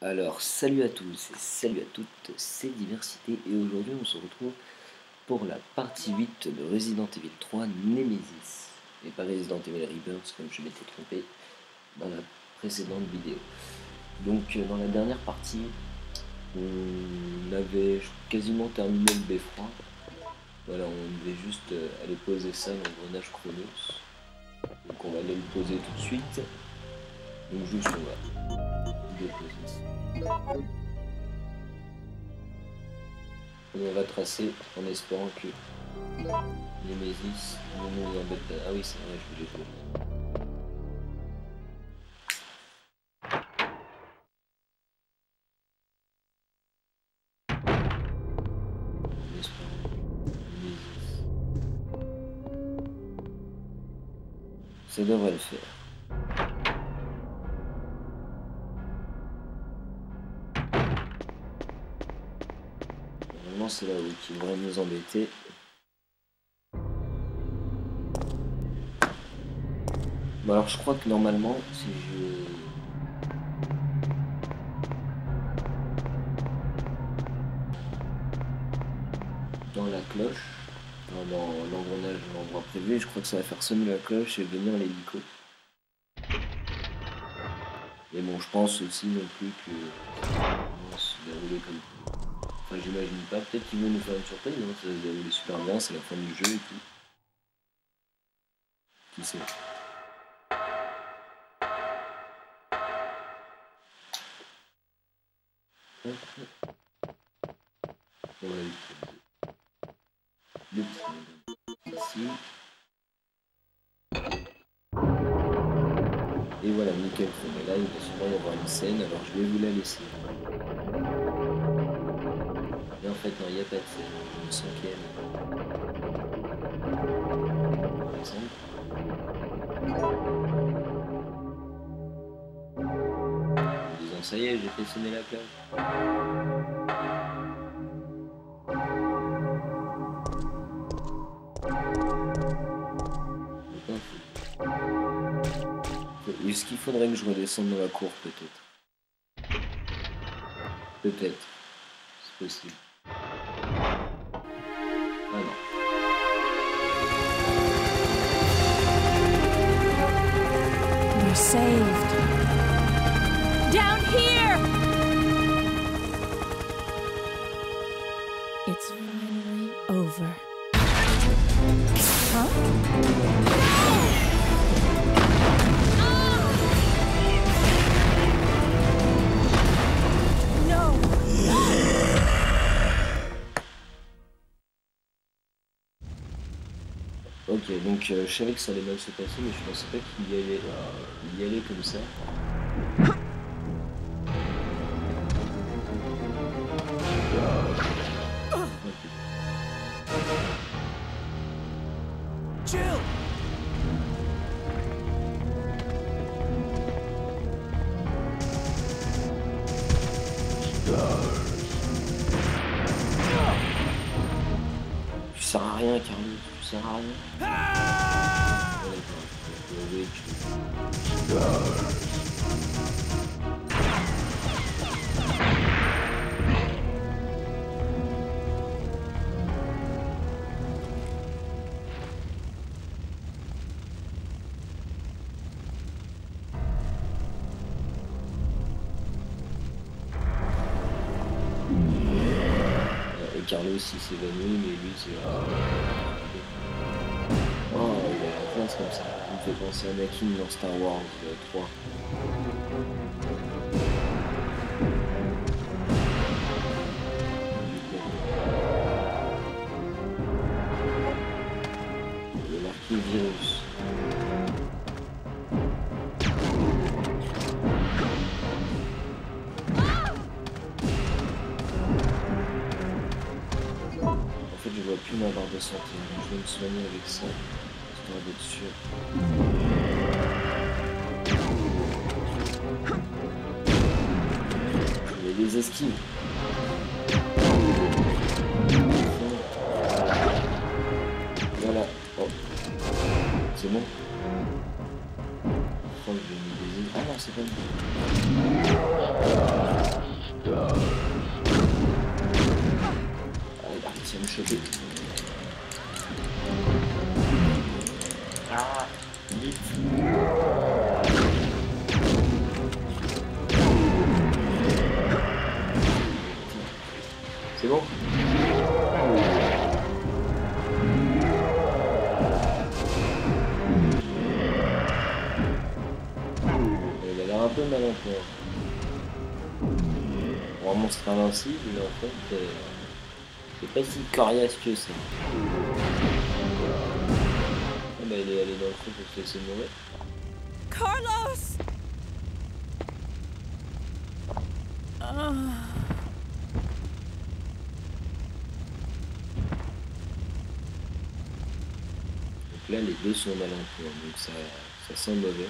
Alors, salut à tous et salut à toutes, c'est Diversité et aujourd'hui on se retrouve pour la partie 8 de Resident Evil 3 Nemesis et pas Resident Evil Rebirth comme je m'étais trompé dans la précédente vidéo. Donc dans la dernière partie, on avait quasiment terminé le beffroi. Voilà, on devait juste aller poser ça dans l'engrenage Chronos. Donc on va aller le poser tout de suite. Donc juste on va déposer ça. Et on va tracer en espérant que Nemesis ne nous embête pas. Ah oui, c'est vrai, je voulais pas. En espérant que Nemesis. Ça devrait le faire. C'est là où il devrait nous embêter. Bon alors je crois que normalement si je... dans la cloche, dans l'engrenage de l'endroit prévu, je crois que ça va faire sonner la cloche et venir l'hélico. Et bon je pense aussi non plus que ça va se dérouler comme ça. Enfin, j'imagine pas, peut-être qu'ils vont nous faire une surprise, hein. Ça va se dérouler super bien, c'est la fin du jeu et tout. Qui sait? On va le ici. Et voilà, nickel. Mais là, il va sûrement y avoir une scène, alors je vais vous la laisser. Et en fait, non, il n'y a pas de scène. Je me sens qu'elle. Par exemple. En disant, ça y est, j'ai fait sonner la cloche. Est-ce qu'il faudrait que je redescende dans la cour, peut-être? Peut-être. C'est possible. Ah non. We're saved. Down here! It's finally over. Huh? Ok, donc je savais que ça allait mal se passer, mais je pensais pas qu'il y allait comme ça. Jill! Tu sers à rien, Carlos, tu sers à rien. Carlos il s'évanouit, mais lui c'est... Oh, il a la classe comme ça. Il me fait penser à Anakin dans Star Wars 3. Le marqué virus. Je vois plus ma barre de santé, donc je vais me soigner avec ça, histoire d'être sûr. Il y a des esquives. Voilà. Oh. C'est bon. Je crois que j'ai mis des... Ah non, c'est pas bon. Ah, il a réussi à me choper. Ah, vite. C'est bon? Il a l'air un peu mal en point. Pour un monstre invincible, mais en fait, c'est pas si coriace que ça. Ah bah il est allé dans le trou pour se laisser mourir. Carlos! Donc là, les deux sont mal en point, donc ça sent mauvais.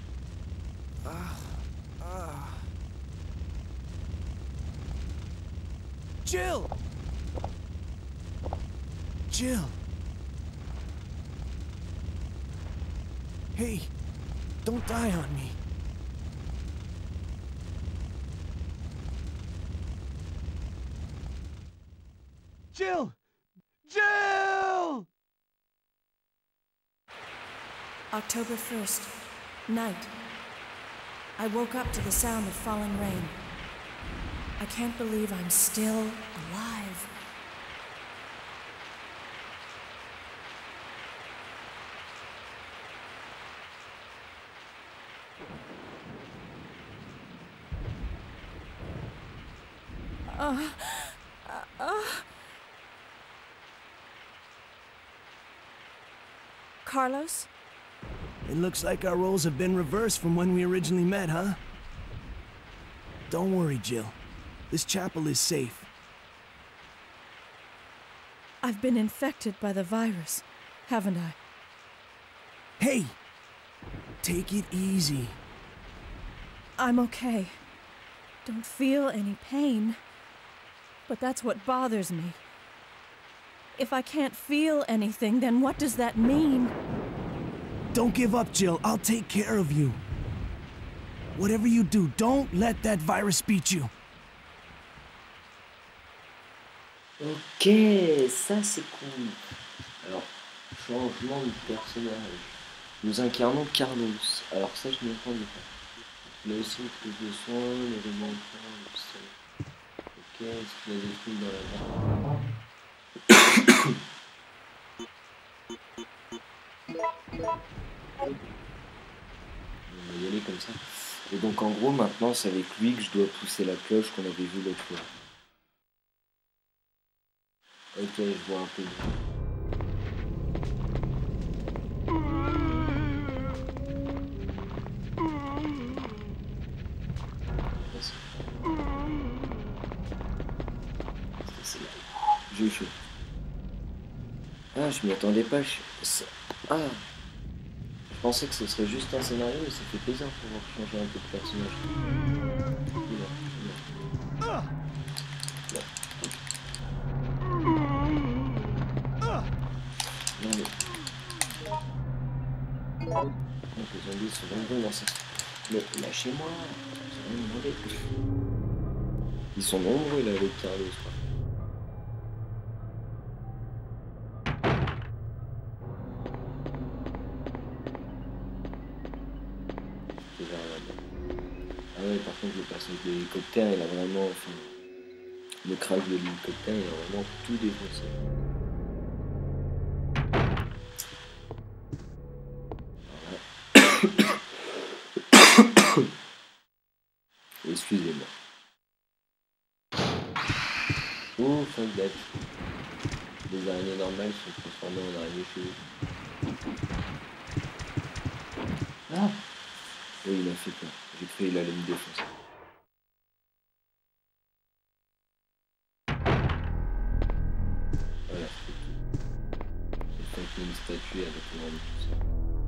Jill! Jill! Hey, don't die on me. Jill! Jill! October 1st, night. I woke up to the sound of falling rain. I can't believe I'm still alive. Carlos? It looks like our roles have been reversed from when we originally met, huh? Don't worry, Jill. This chapel is safe. I've been infected by the virus, haven't I? Hey! Take it easy. I'm okay. Don't feel any pain. But that's what bothers me. If I can't feel anything, then what does that mean? Don't give up, Jill. I'll take care of you. Whatever you do, don't let that virus beat you. Ok, ça c'est cool. Alors, changement de personnage. Nous incarnons Carlos. Alors ça, je m'y attendais pas. Il a aussi une prise de soins, les remontants, le sol. Ok, est-ce qu'il a des trucs dans la main? On va y aller comme ça. Et donc en gros, maintenant, c'est avec lui que je dois pousser la cloche qu'on avait vue l'autre fois. Ok, je vois un peu. J'ai eu chaud. Ah, je m'y attendais pas. Ah, je pensais que ce serait juste un scénario, mais ça fait plaisir de pouvoir changer un peu de personnage. Oula, oula. Non mais... Donc les zombies sont nombreux dans ça. Mais lâchez-moi, j'ai rien demandé. Ils sont nombreux là avec Carlos, quoi. Ah ouais, par contre le passage de l'hélicoptère, il a vraiment... Enfin, le crash de l'hélicoptère, il a vraiment tout défoncé. Excusez-moi. Oh, fuck that. Les araignées normales sont transformées en araignées cheveux. Ah! Oui, il a fait peur. J'ai cru qu'il allait me défoncer. Voilà, c'est tout. J'ai fait une statue avec le nom de tout ça.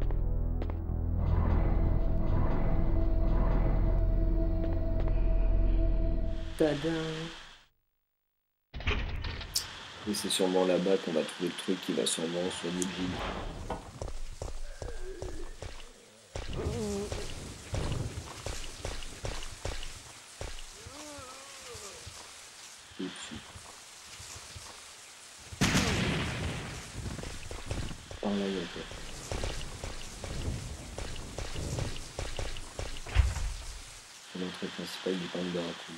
Tada! Et c'est sûrement là-bas qu'on va trouver le truc qui va sûrement soigner le vide. l'entrée principale du parc de Raccoon.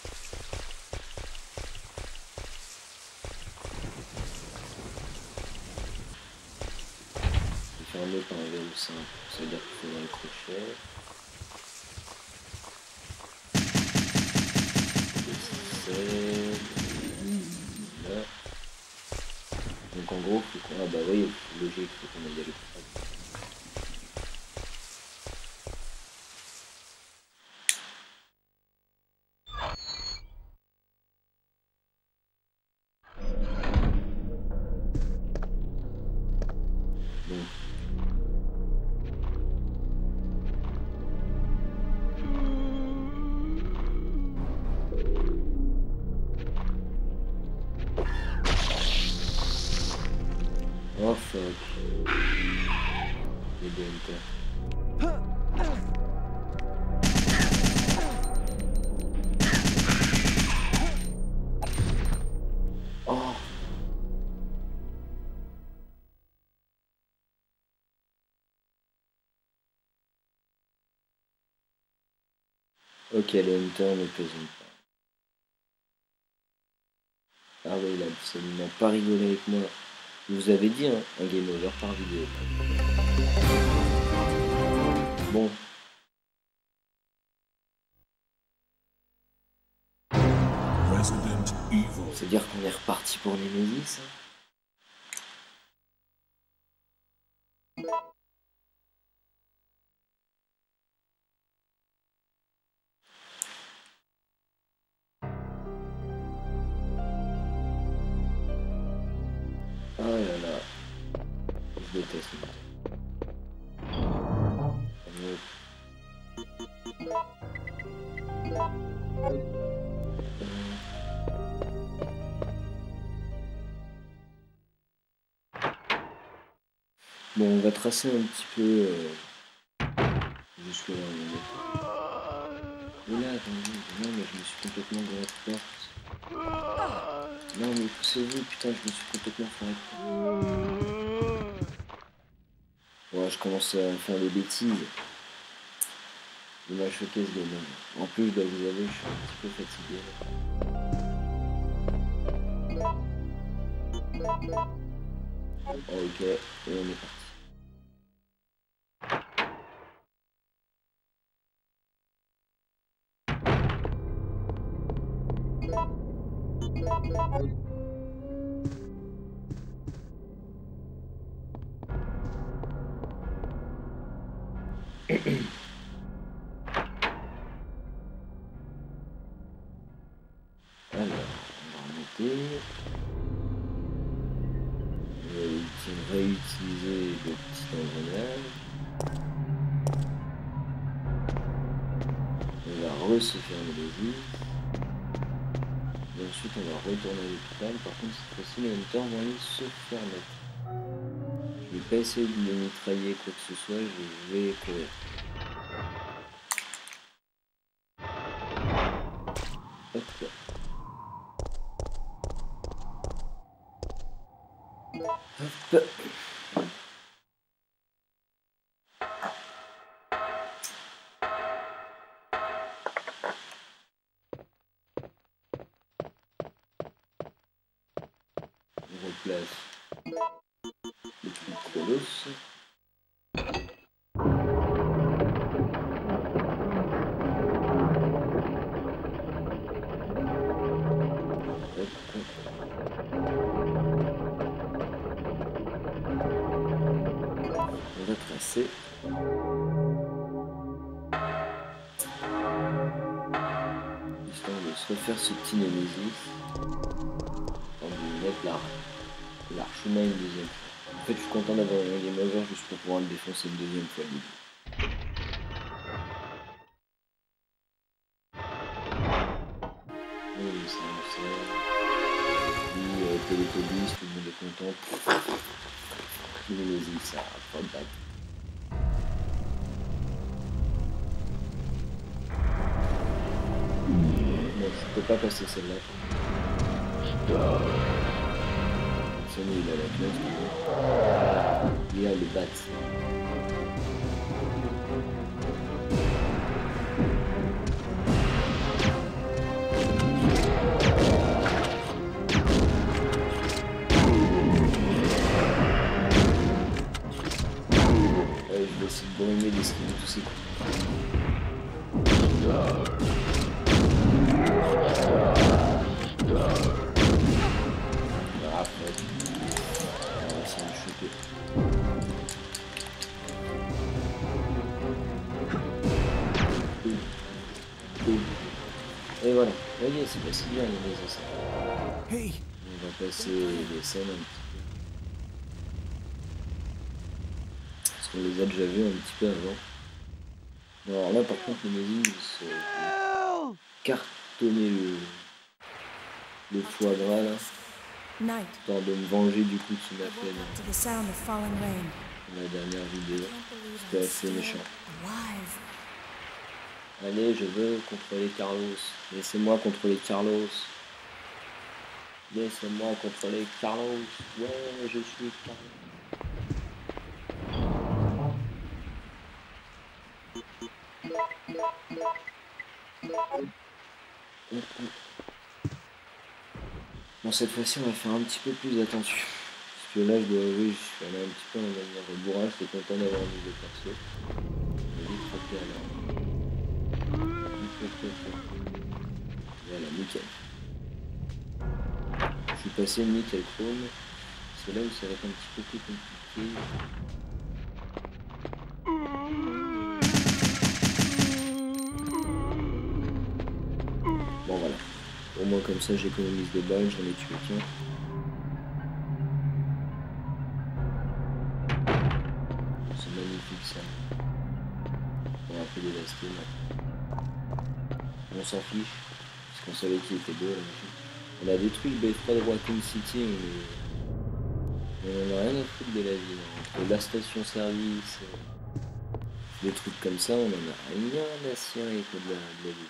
C'est fermé par un verrou simple, ça veut dire qu'il faut un crochet. Là. Donc en gros, faut qu'on... Ah bah oui, logique, faut qu'on aille à l'épreuve. Oh fuck. Les deux Hunter. Oh. Ok, les Hunters ne plaisantent pas. Ah oui, il a absolument pas rigolé avec moi. Je vous avais dit, hein, un game over par vidéo. Bon. C'est-à-dire qu'on est reparti pour Nemesis. Hein. Ah là là. Je déteste le Bon, on va tracer un petit peu jusque là où on est. Mais là, attendez, non mais je me suis complètement gouré de porte. Non mais poussez-vous, putain, je me suis complètement foiré. Ouais, je commence à faire des bêtises. Il m'a choqué ce game. En plus, je dois vous avouer, je suis un petit peu fatigué. Ok, et on est parti. Alors, on va remonter. On va réutiliser le petit engrenage. On va se fermer les yeux. Et ensuite on va retourner à l'hôpital. Par contre cette fois-ci les Hunters vont aller se faire mettre. Je vais pas essayer de les mitrailler quoi que ce soit, je vais courir. Hop là. Hop. On replace le truc Krolos. On va tracer. Histoire de se refaire ce petit Nemesis. On va mettre l'archuma une deuxième fois. En fait, je suis content d'avoir un game over juste pour pouvoir le défoncer une deuxième fois. Oui, ça. Puis, Télétobis, tout le monde est content. Nemesis, ça, pas de batte. Bon, je peux pas passer celle-là. Sony, il a la classe. Il a le bat. boum. Et voilà. Vous voyez, c'est pas si bien les Nemesis. Hey, On va passer les scènes un petit peu. Parce qu'on les a déjà vus un petit peu avant. Alors là, par contre, les Nemesis, cartonner le foie gras là. Night. Histoire de me venger du coup qu'il m'a fait To the sound of falling rain. dans la dernière vidéo. C'était assez méchant. Alive. Allez, je veux contrôler Carlos. Laissez-moi contrôler Carlos. Laissez-moi contrôler Carlos. Ouais, je suis Carlos. Bon, cette fois-ci, on va faire un petit peu plus attention. Parce que là, je dois avouer, je suis allé un petit peu en manière de bourrage. J'étais content d'avoir mis de perso. Je vais vite frapper alors. Voilà, nickel. Je suis passé nickel chrome. C'est là où ça va être un petit peu plus compliqué. Bon voilà. Au moins comme ça j'économise des balles, j'en ai tué qu'un. C'est magnifique ça. On va un peu dévasté maintenant. On s'en fiche. Parce qu'on savait qu'il était beau là. On a détruit le beffroi de Raccoon City, mais on n'a rien à foutre de la ville. Entre la station service, des trucs comme ça, on en a rien à cirer que de la ville.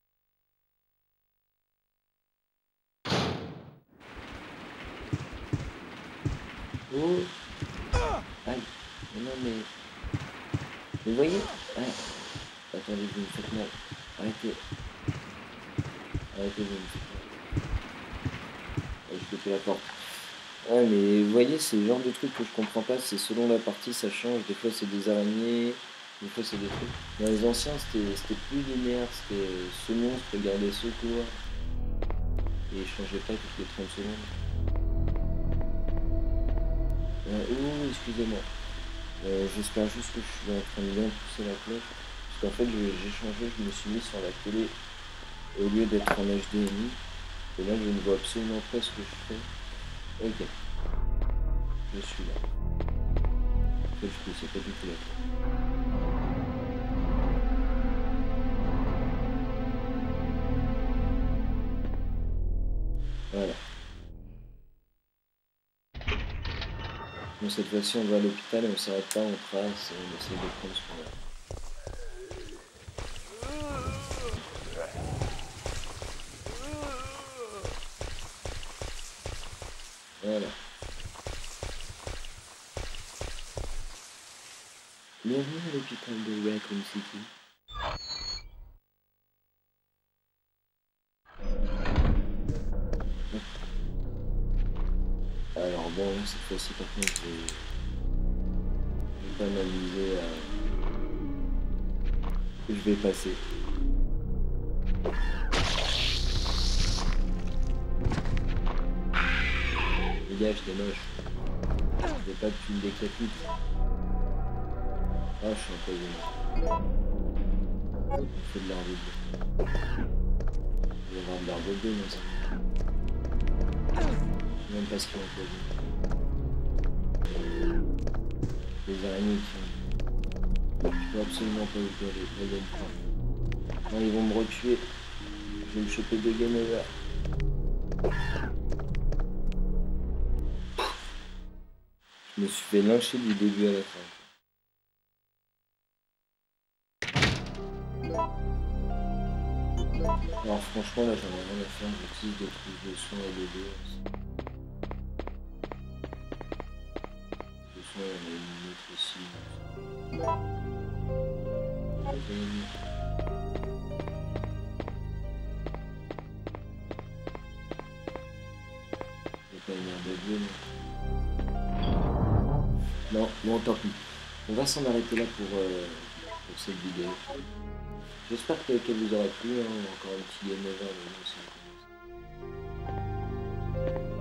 Oh! Aïe! Mais non mais... Vous voyez? Ah. Attendez, vous me faites mal. Arrêtez. Arrêtez, vous me faites mal. Je pétais la porte. Ouais, mais vous voyez, c'est le genre de truc que je comprends pas. C'est selon la partie, ça change. Des fois, c'est des araignées. Des fois, c'est des trucs. Dans les anciens, c'était plus linéaire. C'était ce monstre, regardez ce cours. Et il changeait pas toutes les 30 secondes. Oh, excusez-moi. J'espère juste que je suis en train de bien pousser la cloche. Parce qu'en fait, j'ai changé. Je me suis mis sur la télé au lieu d'être en HDMI. Et là, je ne vois absolument pas ce que je fais. Ok. Je suis là. En fait, je poussais pas du tout la cloche. Voilà. Bon, cette fois-ci, on va à l'hôpital et on s'arrête pas, on trace et on essaie de prendre ce qu'on a. Voilà. Bienvenue à l'hôpital de Raccoon City. Alors bon, là, cette fois-ci, par contre, je vais pas m'amuser à... Je vais passer. Dégage, t'es moche. Je vais pas que tu me décapites. Ah, je suis empoisonné. On fait de l'arbre bleu. Il va y avoir de l'arbre bleu dans ça. Même pas ce qu'il empoisonne. Les araignées qui ont... Je peux absolument pas ouvrir les game points. Non, ils vont me retuer. Je vais me choper deux game over. Je me suis fait lyncher du début à la fin. Alors franchement là j'en ai rien à faire, j'utilise des trucs de son et de deux. De son il y en a une autre aussi. Il pas une heure de Dieu, mais... Non, non tant pis. On va s'en arrêter là pour cette vidéo. J'espère qu'elle vous aura plu, hein. Encore un petit game over, mais non,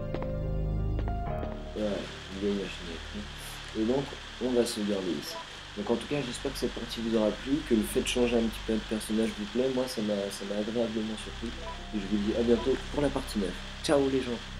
c'est... Voilà, une vieille machine à écrire. Et donc, on va sauvegarder ici. Donc en tout cas, j'espère que cette partie vous aura plu, que le fait de changer un petit peu de personnage vous plaît. Moi, ça m'a agréablement surpris. Et je vous dis à bientôt pour la partie 9. Ciao les gens!